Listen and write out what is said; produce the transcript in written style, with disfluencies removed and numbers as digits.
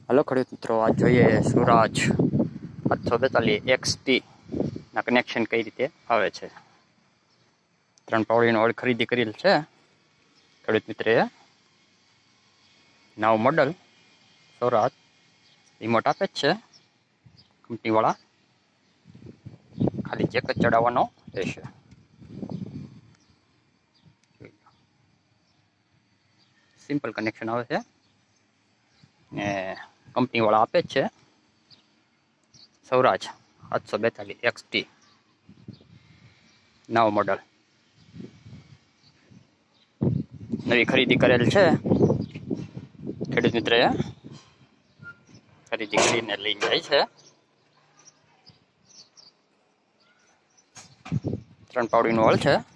Hello ખેડૂત મિત્રો, આજ જોઈએ સ્વરાજ 742 XT ના કનેક્શન કઈ રીતે આવે છે. 3 પાવડીનો ઓઇલ ખરીદી કરેલ છે ખેડૂત મિત્રએ. નવું મોડલ સ્વરાજ, રિમોટ આપે જ છે કંપનીવાળા, ખાલી ચેક જ ચડાવવાનો રહેશે. સિમ્પલ કનેક્શન આવે છે ને કંપનીવાળા આપે જ છે. સ્વરાજ 742 XT નવું મોડલ, નવી ખરીદી કરેલ છે ખેડૂત મિત્રએ. ખરીદી કરીને લઈ જાય છે. 3 પાવડીનો ઓઇલ છે.